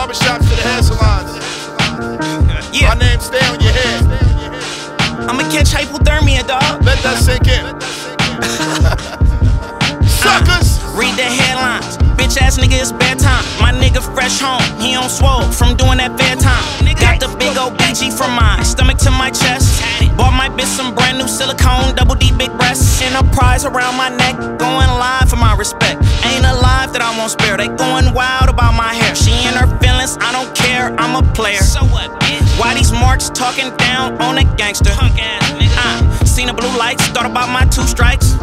barbershops to the hair salons. Yeah. My name stay on your head. I'ma catch hypothermia, dog. Let that sink in. Suckers! Read the headlines. Bitch ass nigga, it's bedtime. My nigga fresh home, he on swole from doing that bedtime. Got the big old BG from my stomach to my chest. Bought my bitch some brand new silicone, double D big breasts. And a prize around my neck, going live for my respect. Ain't a life that I won't spare, they going wild about my hair. She in her feelings, I don't care, I'm a player. So what, bitch? Why these marks talking down on a gangster? Punk ass nigga. Seen the blue lights, thought about my 2 strikes.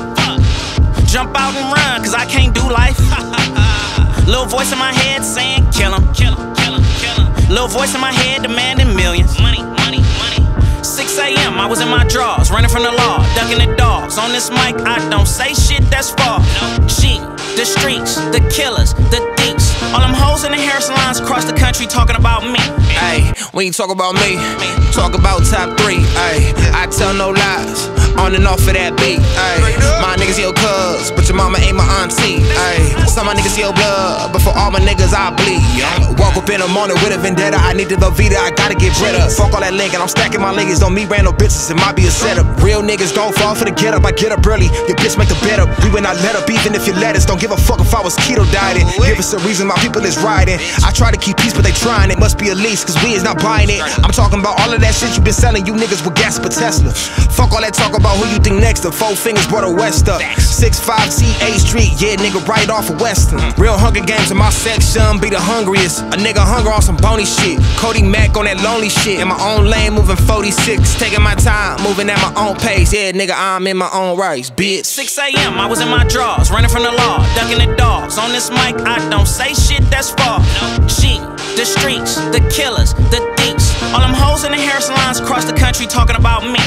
Jump out and run, cause I can't do life. Little voice in my head saying kill him, kill him, kill him, kill him. Little voice in my head demanding millions. Money, money, money. 6 a.m. I was in my drawers, running from the law, ducking the dogs. On this mic, I don't say shit that's false. She, the streets, the killers, the thieves. All them hoes in the hair salons across the country talking about me. Ayy, when you talk about me, talk about top 3. Ayy, I tell no lies, on and off of that beat. Ayy, my niggas your cuz, but your mama ain't my auntie. Ayy, some of my niggas your blood, but for all my niggas I bleed. Woke up in the morning with a vendetta, I need the Velveeta, I gotta get rid of. Fuck all that linking, I'm stacking my leggings, don't me random bitches, it might be a setup. Real niggas don't fall for the get up, I get up early, your bitch make the bed up. We will not let up even if you let us, don't give a fuck if I was keto dieting. Give us a reason my people is riding. I try to keep peace but they trying, it must be a lease cause we is not buying it. I'm talking about all of that shit you been selling, you niggas with gas for Tesla. Fuck all that talk about who you think next, the 4 fingers brought a West up. 6'5" C8 Street, yeah nigga right off of Western. Real Hunger Games in my section, be the hungriest. A nigga hunger on some bony shit, Cody Mack on that lonely shit. In my own lane moving 46, taking my time, moving at my own pace. Yeah nigga I'm in my own rights, bitch. 6 a.m. I was in my drawers, running from the law, ducking the dogs. On this mic I don't say shit that's false. She, the streets, the killers, the thieves. All them hoes in the hair salons across the country talking about me.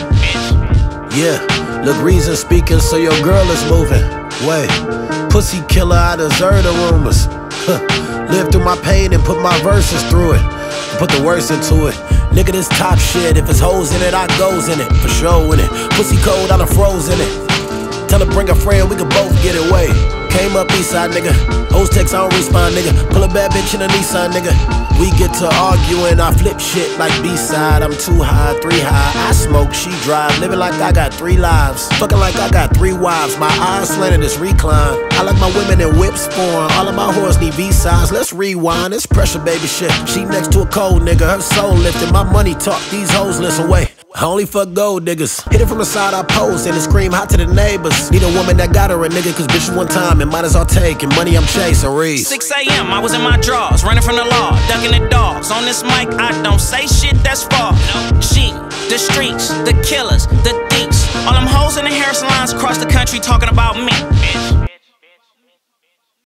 Yeah, look, reason speaking, so your girl is moving. Wait, pussy killer, I deserve the rumors. Live through my pain and put my verses through it. Put the words into it. Nigga, this top shit. If it's hoes in it, I goes in it. For sure in it. Pussy cold, I done froze in it. Tell her bring a friend, we can both get it way. Came up east side, nigga. Hoes text, I don't respond, nigga. Pull a bad bitch in a Nissan, nigga. We get to arguing, I flip shit like B-side. I'm 2 high, 3 high. I smoke, she drive. Living like I got 3 lives. Fucking like I got 3 wives. My eyes slanted, this recline. I like my women in whips foreign. All of my whores need V-sides. Let's rewind, it's pressure, baby shit. She next to a cold nigga, her soul lifted. My money talk, these hoes listen, wait. I only fuck gold diggers. Hit it from the side, I pose and it scream hot to the neighbors. Need a woman that got her a nigga, cause bitches one time and might as well take. And money I'm chasing, read. 6 a.m. I was in my drawers, running from the law, ducking the dogs. On this mic I don't say shit that's false. She, the streets, the killers, the thieves. All them hoes in the hair salons across the country talking about me.